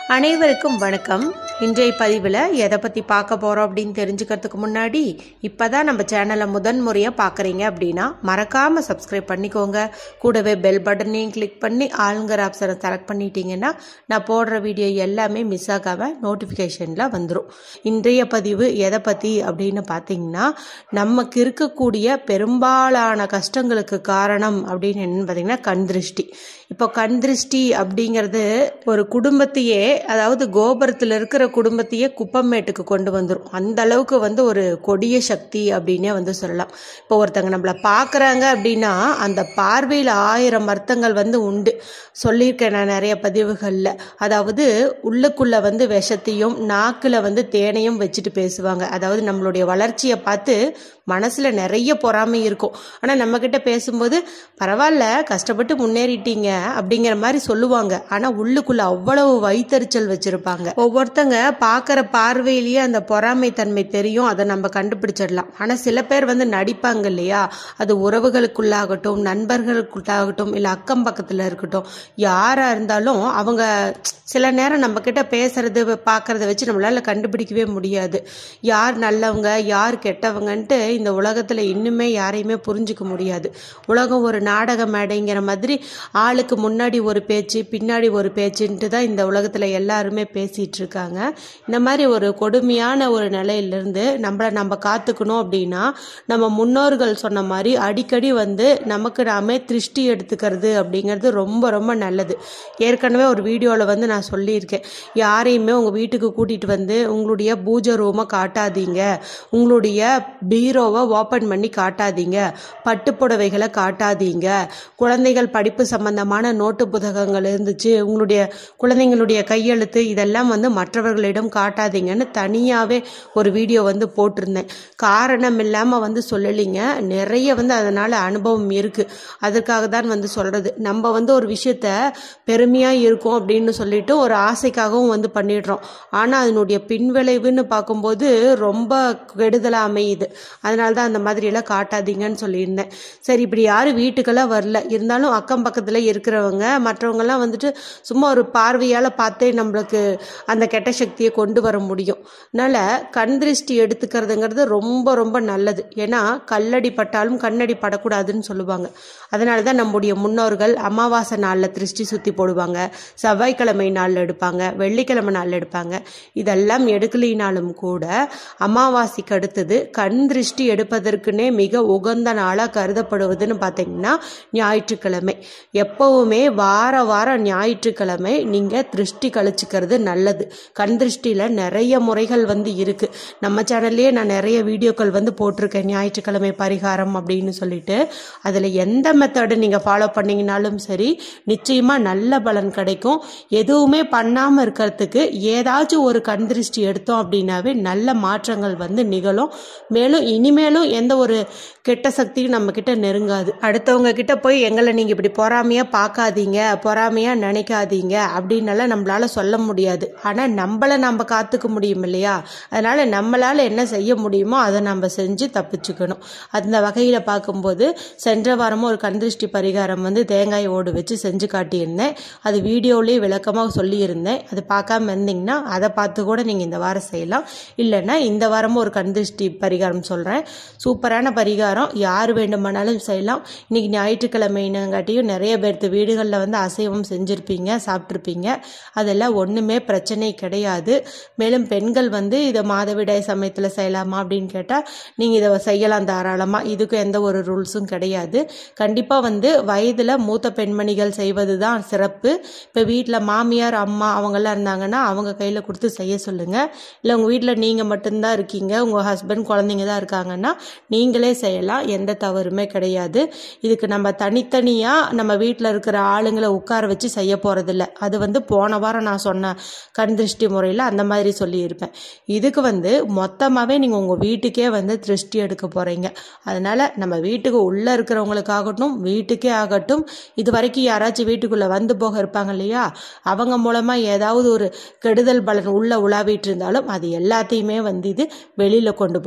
அனைவருக்கும் வணக்கம். இன்றைய பதிவில் எதை பற்றி பார்க்க போகிறோம் அப்படின்னு தெரிஞ்சுக்கிறதுக்கு முன்னாடி இப்போ தான் நம்ம சேனலை முதன்முறையாக பார்க்குறீங்க அப்படின்னா மறக்காமல் சப்ஸ்கிரைப் பண்ணிக்கோங்க. கூடவே பெல் பட்டனையும் கிளிக் பண்ணி ஆளுங்கிற ஆப்ஷனை செலக்ட் பண்ணிட்டீங்கன்னா நான் போடுற வீடியோ எல்லாமே மிஸ் ஆகாமல் நோட்டிஃபிகேஷனில் வந்துடும். இன்றைய பதிவு எதை பற்றி அப்படின்னு பார்த்தீங்கன்னா, நமக்கு இருக்கக்கூடிய பெரும்பாலான கஷ்டங்களுக்கு காரணம் அப்படின்னு என்னன்னு பார்த்தீங்கன்னா கண் திருஷ்டி. இப்போ கண் திருஷ்டி அப்படிங்கிறது ஒரு குடும்பத்தையே, அதாவது கோபுரத்தில் இருக்கிற குடும்பத்தையே குப்பமேட்டுக்கு கொண்டு வந்துடும். அந்த அளவுக்கு ஒரு கொடிய சக்தி அப்படின்னே சொல்லலாம். இப்போ ஒருத்தங்க நம்மளை பார்க்குறாங்க அப்படின்னா அந்த பார்வையில் 1000 அர்த்தங்கள் உண்டு. சொல்லியிருக்கேன் நான் நிறைய பதிவுகளில். அதாவது உள்ளுக்குள்ள விஷத்தையும் நாக்கில் தேனையும் வச்சுட்டு பேசுவாங்க. அதாவது நம்மளுடைய வளர்ச்சியை பார்த்து மனசுல நிறைய பொறாமை இருக்கும். ஆனால் நம்ம கிட்ட பேசும்போது பரவாயில்ல, கஷ்டப்பட்டு முன்னேறிட்டீங்க அப்படிங்கிற மாதிரி சொல்லுவாங்க. ஆனால் உள்ளுக்குள்ள அவ்வளவு வயிற்றுச்சல் வச்சிருப்பாங்க. ஒவ்வொருத்தங்க பார்க்குற பார்வையிலேயே அந்த பொறாமை தன்மை தெரியும். அதை நம்ம கண்டுபிடிச்சிடலாம். ஆனால் சில பேர் நடிப்பாங்க இல்லையா, அது உறவுகளுக்குள்ளாகட்டும், நண்பர்களுக்குள்ளாகட்டும், இல்லை அக்கம் பக்கத்தில் இருக்கட்டும், யாராக இருந்தாலும் அவங்க சில நேரம் நம்ம கிட்ட பேசுறது பார்க்கறத வச்சு நம்மளால கண்டுபிடிக்கவே முடியாது. யார் நல்லவங்க யார் கெட்டவங்கன்ட்டு இந்த உலகத்தில் இன்னுமே யாரையுமே புரிஞ்சுக்க முடியாது. உலகம் ஒரு நாடக மேடைங்கிற மாதிரி ஆளுக்கு முன்னாடி ஒரு பேச்சு பின்னாடி ஒரு பேச்சுன்ட்டு தான் இந்த உலகத்தில் எல்லாருமே பேசிட்டு இருக்காங்க. இந்த மாதிரி ஒரு கொடுமையான ஒரு நிலையிலிருந்து நம்ம காத்துக்கணும் அப்படின்னா, நம்ம முன்னோர்கள் சொன்ன மாதிரி அடிக்கடி நமக்கு நாமே திருஷ்டி எடுத்துக்கிறது அப்படிங்கிறது ரொம்ப ரொம்ப நல்லது. ஏற்கனவே ஒரு வீடியோவில் நான் சொல்லியிருக்கேன், யாரையுமே உங்கள் வீட்டுக்கு கூட்டிகிட்டு உங்களுடைய பூஜை ரூமை காட்டாதீங்க, உங்களுடைய பீரோவை ஓப்பன் பண்ணி காட்டாதீங்க, பட்டுப்புடவைகளை காட்டாதீங்க, குழந்தைகள் படிப்பு சம்பந்தமான நோட்டு புத்தகங்கள் இருந்துச்சு, உங்களுடைய குழந்தைங்களுடைய கையெழுத்து இதெல்லாம் மற்றவர்களிடம் காட்டாதீங்கன்னு தனியாகவே ஒரு வீடியோ போட்டிருந்தேன். காரணம் இல்லாமல் சொல்லலிங்க, நிறைய அதனால் அனுபவம் இருக்குது. அதற்காக தான் சொல்கிறது. நம்ம ஒரு விஷயத்த பெருமையாக இருக்கும் அப்படின்னு சொல்லிட்டு ஒரு ஆசைக்காகவும் பண்ணிடுறோம். ஆனால் அதனுடைய பின்விளைவுன்னு பார்க்கும்போது ரொம்ப கெடுதலாக அமையுது. அதனால தான் அந்த மாதிரியெல்லாம் காட்டாதீங்கன்னு சொல்லியிருந்தேன். சரி, இப்படி யாரும் வீட்டுக்கெல்லாம் வரல, இருந்தாலும் அக்கம் பக்கத்தில் இருக்கிறவங்க மற்றவங்கெல்லாம் சும்மா ஒரு பார்வையால் பார்த்தே நம்மளுக்கு அந்த கெட்ட சக்தியை கொண்டு வர முடியும். அதனால் கண் திருஷ்டி எடுத்துக்கிறதுங்கிறது ரொம்ப ரொம்ப நல்லது. ஏன்னா கல்லடி பட்டாலும் கண்ணடி படக்கூடாதுன்னு சொல்லுவாங்க. அதனால தான் நம்முடைய முன்னோர்கள் அமாவாசை நாளில் திருஷ்டி சுற்றி போடுவாங்க, செவ்வாய்க்கிழமை நாளில் எடுப்பாங்க, வெள்ளிக்கிழமை நாளில் எடுப்பாங்க. இதெல்லாம் எடுக்கலினாலும் கூட அமாவாசைக்கு அடுத்தது கண் திருஷ்டி எடுப்பதற்குனே மிக உகந்த நாளாக கருதப்படுவதுன்னு பார்த்தீங்கன்னா ஞாயிற்றுக்கிழமை. எப்பவுமே வாரம் ஞாயிற்றுக்கிழமை நீங்கள் திருஷ்டி கழிச்சுக்கிறது நல்லது. கண் திருஷ்டியில் நிறைய முறைகள் இருக்கு. நம்ம சேனல்லையே நான் நிறைய வீடியோக்கள் போட்டிருக்கேன், ஞாயிற்றுக்கிழமை பரிகாரம் அப்படின்னு சொல்லிட்டு. அதில் எந்த மெத்தடு நீங்கள் ஃபாலோ பண்ணிங்கனாலும் சரி, நிச்சயமாக நல்ல பலன் கிடைக்கும். எதுவுமே பண்ணாமல் இருக்கிறதுக்கு ஏதாச்சும் ஒரு கண் திருஷ்டி எடுத்தோம் அப்படின்னாவே நல்ல மாற்றங்கள் நிகழும். மேலும் இனிமேலும் எந்த ஒரு கெட்ட சக்தியும் நம்ம கிட்ட நெருங்காது. அடுத்தவங்க கிட்ட போய் எங்களை நீங்க இப்படி பொறாமையா பார்க்காதீங்க, பொறாமையா நினைக்காதீங்க அப்படின்னால நம்மளால சொல்ல முடியாது. ஆனா நம்மளை நம்ம காத்துக்க முடியும் இல்லையா? அதனால நம்மளால என்ன செய்ய முடியுமோ அதை நம்ம செஞ்சு தப்பிச்சுக்கணும். அந்த வகையில பார்க்கும்போது சென்ற வாரமும் ஒரு கண் திருஷ்டி பரிகாரம் தேங்காய் ஓடு வச்சு செஞ்சு காட்டியிருந்தேன். அது வீடியோலேயே விளக்கமாக சொல்லியிருந்தேன். அது பார்க்காம இருந்தீங்கன்னா அதை பார்த்து கூட நீங்கள் இந்த வாரம் செய்யலாம். இல்லைன்னா இந்த வாரமும் ஒரு கண் திருஷ்டி பரிகாரம் சொல்கிறேன். சூப்பரான பரிகாரம், யார் வேண்டுமானாலும் செய்யலாம். இன்னைக்கு ஞாயிற்றுக்கிழமைங்காட்டியும் நிறைய பேர்த்து வீடுகளில் அசைவம் செஞ்சுருப்பீங்க, சாப்பிட்ருப்பீங்க. அதெல்லாம் ஒன்றுமே பிரச்சனை கிடையாது. மேலும் பெண்கள் இதை மாதவிடாய் சமயத்தில் செய்யலாமா அப்படின்னு கேட்டால் நீங்கள் இதை செய்யலாம் தாராளமாக. இதுக்கு எந்த ஒரு ரூல்ஸும் கிடையாது. கண்டிப்பாக வயதில் மூத்த பெண்மணிகள் செய்வது தான் சிறப்பு. இப்போ வீட்டில் மாமியார் அம்மா அவங்கெல்லாம் இருந்தாங்கன்னா அவங்க கையில் கொடுத்து செய்ய சொல்லுங்கள். இல்லை உங்கள் வீட்டில் நீங்கள் மட்டும்தான் இருக்கீங்க, உங்கள் ஹஸ்பண்ட் குழந்தைங்க தான் இருக்காங்கன்னா நீங்களே செய்யலாம், எந்த தவறுமே கிடையாது. இதுக்கு நம்ம தனித்தனியாக நம்ம வீட்டில் இருக்கிற ஆளுங்களை உட்கார வச்சு செய்ய போகிறதில்ல. அது போன வாரம் நான் சொன்ன கண் திருஷ்டி முறையில் அந்த மாதிரி சொல்லியிருப்பேன். இதுக்கு மொத்தமாகவே நீங்கள் உங்கள் வீட்டுக்கே திருஷ்டி எடுக்க போகிறீங்க. அதனால் நம்ம வீட்டுக்கு உள்ளே இருக்கிறவங்களுக்காகட்டும் வீட்டுக்கே ஆகட்டும், இது வரைக்கும் யாராச்சும் வீட்டுக்குள்ளே போக இருப்பாங்க இல்லையா, அவங்க மூலமாக ஏதாவது ஒரு கெடுதல் பலன் உள்ள உலாவிட்டு இருந்தாலும் அது எல்லாத்தையுமே இது வெளியில் கொண்டு போயிடும்.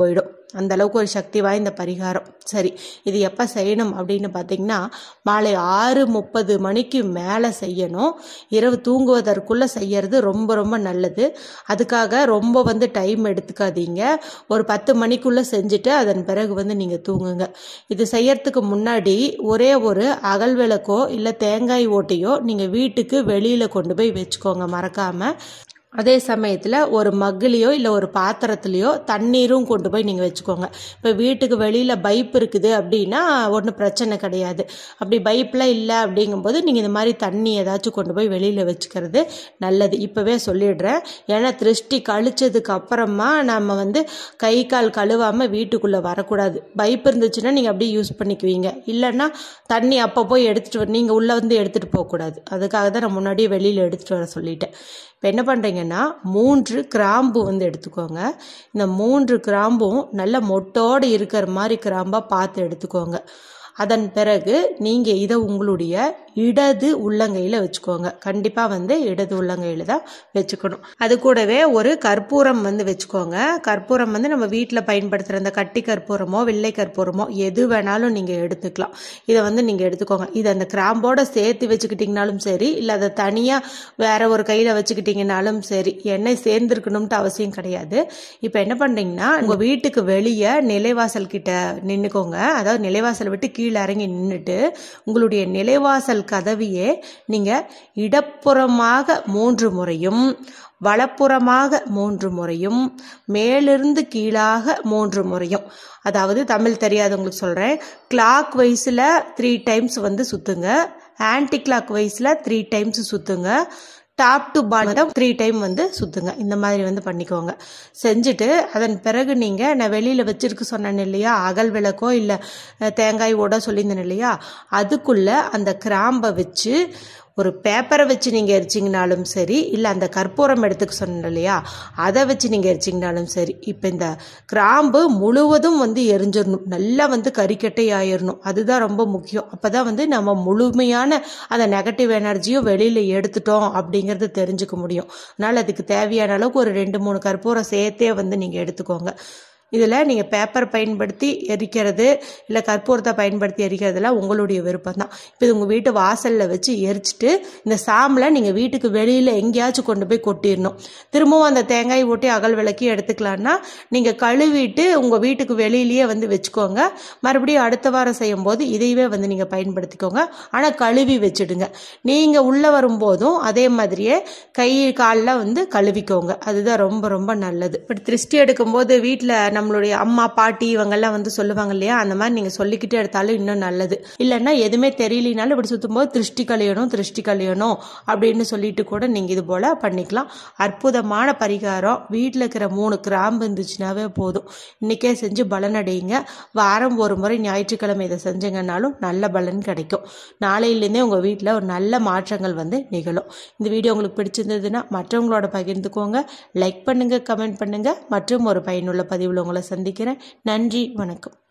அந்த அளவுக்கு ஒரு சக்தி வாய்ந்த பரிகாரம். சரி, இது எப்போ செய்யணும் அப்படின்னு பார்த்தீங்கன்னா, மாலை 6:30 மணிக்கு மேலே செய்யணும். இரவு தூங்குவதற்குள்ளே செய்யறது ரொம்ப ரொம்ப நல்லது. அதுக்காக ரொம்ப டைம் எடுத்துக்காதீங்க. ஒரு 10 மணிக்குள்ளே செஞ்சுட்டு அதன் பிறகு நீங்கள் தூங்குங்க. இது செய்யறதுக்கு முன்னாடி ஒரே ஒரு அகல் விளக்கோ இல்லை தேங்காய் ஓட்டையோ நீங்கள் வீட்டுக்கு வெளியில் கொண்டு போய் வச்சுக்கோங்க மறக்காமல். அதே சமயத்தில் ஒரு மக்குலேயோ இல்லை ஒரு பாத்திரத்துலேயோ தண்ணீரும் கொண்டு போய் நீங்கள் வச்சுக்கோங்க. இப்போ வீட்டுக்கு வெளியில் பைப் இருக்குது அப்படின்னா ஒன்றும் பிரச்சனை கிடையாது. அப்படி பைப்லாம் இல்லை அப்படிங்கும்போது நீங்கள் இந்த மாதிரி தண்ணி ஏதாச்சும் கொண்டு போய் வெளியில் வச்சுக்கிறது நல்லது. இப்போவே சொல்லிடுறேன். ஏன்னா திருஷ்டி கழிச்சதுக்கு அப்புறமா நம்ம கை கால் கழுவாமல் வீட்டுக்குள்ளே வரக்கூடாது. பைப் இருந்துச்சுன்னா நீங்கள் அப்படியே யூஸ் பண்ணிக்குவீங்க. இல்லைன்னா தண்ணி அப்போ போய் எடுத்துகிட்டு நீங்கள் உள்ளே எடுத்துகிட்டு போகக்கூடாது. அதுக்காக தான் நான் முன்னாடியே வெளியில் எடுத்துகிட்டு வர சொல்லிட்டேன். இப்போ என்ன பண்ணுறீங்கன்னா 3 கிராம்பு எடுத்துக்கோங்க. இந்த 3 கிராம்பும் நல்ல மொட்டோடு இருக்கிற மாதிரி கிராம்பாக பார்த்து எடுத்துக்கோங்க. அதன் பிறகு நீங்கள் இதை உங்களுடைய இடது உள்ளங்கையில் வச்சுக்கோங்க. கண்டிப்பாக இடது உள்ளங்கையில் தான் வச்சுக்கணும். அது கூடவே ஒரு கற்பூரம் வச்சுக்கோங்க. கற்பூரம் நம்ம வீட்டில் பயன்படுத்துகிற அந்த கட்டி கற்பூரமோ வெள்ளை கற்பூரமோ எது வேணாலும் நீங்கள் எடுத்துக்கலாம். இதை நீங்கள் எடுத்துக்கோங்க. இதை அந்த கிராம்போட சேர்த்து வச்சுக்கிட்டிங்கனாலும் சரி, இல்லை அதை தனியாக வேற ஒரு கையில் வச்சுக்கிட்டிங்கனாலும் சரி, எண்ணெய் சேர்ந்துருக்கணும்ட்டு அவசியம் கிடையாது. இப்போ என்ன பண்ணுறீங்கன்னா, உங்கள் வீட்டுக்கு வெளியே நிலைவாசல் கிட்ட நின்றுக்கோங்க. அதாவது நிலைவாசல் விட்டு கீழே இறங்கி நின்றுட்டு உங்களுடைய நிலைவாசல் கதவையே நீங்க இடப்புறமாக 3 முறையும், வலப்புறமாக 3 முறையும், மேலிருந்து கீழாக 3 முறையும், அதாவது தமிழ் தெரியாதவங்களுக்கு சொல்றேன், கிளாக் வைஸ்ல 3 டைம்ஸ் சுத்துங்க, ஆன்டி கிளாக் வைஸ்ல 3 டைம்ஸ் சுத்துங்க, டாப் டு பாட்டம் 3 டைம் சுத்துங்க. இந்த மாதிரி பண்ணிக்கோங்க. செஞ்சுட்டு அதன் பிறகு நான் வெளியில் வச்சிருக்க சொன்னேன் இல்லையா, அகல் விளக்கோ இல்லை தேங்காய் ஓட சொல்லியிருந்தேன் இல்லையா, அதுக்குள்ள அந்த கிராம்பை வச்சு ஒரு பேப்பரை வச்சு நீங்கள் எரிச்சிங்கனாலும் சரி, இல்லை அந்த கற்பூரம் எடுத்துக்க சொன்னேன் இல்லையா, அதை வச்சு நீங்கள் எரிச்சிங்கனாலும் சரி. இப்போ இந்த கிராம்பு முழுவதும் எரிஞ்சிடணும். நல்லா கறிக்கட்டை ஆயிடணும். அதுதான் ரொம்ப முக்கியம். அப்போ தான் நம்ம முழுமையான அந்த நெகட்டிவ் எனர்ஜியும் வெளியில் எடுத்துட்டோம் அப்படிங்கிறது தெரிஞ்சுக்க முடியும். அதனால் அதுக்கு தேவையான அளவுக்கு ஒரு 2-3 கற்பூரம் சேர்த்தே நீங்கள் எடுத்துக்கோங்க. இதில் நீங்கள் பேப்பர் பயன்படுத்தி எரிக்கிறது இல்லை கற்பூரத்தை பயன்படுத்தி எரிக்கிறதுலாம் உங்களுடைய விருப்பம் தான். இப்போ இது உங்கள் வீட்டு வாசலில் வச்சு எரிச்சிட்டு இந்த சாம்பலை நீங்கள் வீட்டுக்கு வெளியில் எங்கேயாச்சும் கொண்டு போய் கொட்டிடணும். திரும்பவும் அந்த தேங்காய் ஓட்டி அகல் விளக்கி எடுத்துக்கலான்னா நீங்கள் கழுவிட்டு உங்கள் வீட்டுக்கு வெளியிலேயே வச்சுக்கோங்க. மறுபடியும் அடுத்த வாரம் செய்யும் போது இதையவே நீங்கள் பயன்படுத்திக்கோங்க. ஆனால் கழுவி வச்சுடுங்க. நீங்கள் உள்ளே வரும்போதும் அதே மாதிரியே கை காலில் கழுவிக்கோங்க. அதுதான் ரொம்ப ரொம்ப நல்லது. இப்படி திருஷ்டி எடுக்கும்போது வீட்டில் நம்மளுடைய அம்மா பாட்டி இவங்கெல்லாம் சொல்லுவாங்க இல்லையா, அந்த மாதிரி நீங்கள் சொல்லிக்கிட்டே எடுத்தாலும் இன்னும் நல்லது. இல்லைன்னா எதுவுமே தெரியலனாலும் இப்படி சுற்றும் போது திருஷ்டி கழியணும் அப்படின்னு சொல்லிட்டு கூட நீங்கள் இது போல் பண்ணிக்கலாம். அற்புதமான பரிகாரம். வீட்டில் இருக்கிற 3 கிராம்பு இருந்துச்சுனாவே போதும். இன்றைக்கே செஞ்சு பலனடையுங்க. வாரம் ஒரு முறை ஞாயிற்றுக்கிழமை இதை செஞ்சுங்கன்னாலும் நல்ல பலன் கிடைக்கும். நாளையிலேருந்தே உங்கள் வீட்டில் ஒரு நல்ல மாற்றங்கள் நிகழும். இந்த வீடியோ உங்களுக்கு பிடிச்சிருந்ததுன்னா மற்றவங்களோட பகிர்ந்துக்கோங்க. லைக் பண்ணுங்கள், கமெண்ட் பண்ணுங்கள். மற்றும் ஒரு பயனுள்ள பதிவில் உங்களை சந்திக்கிறேன். நன்றி, வணக்கம்.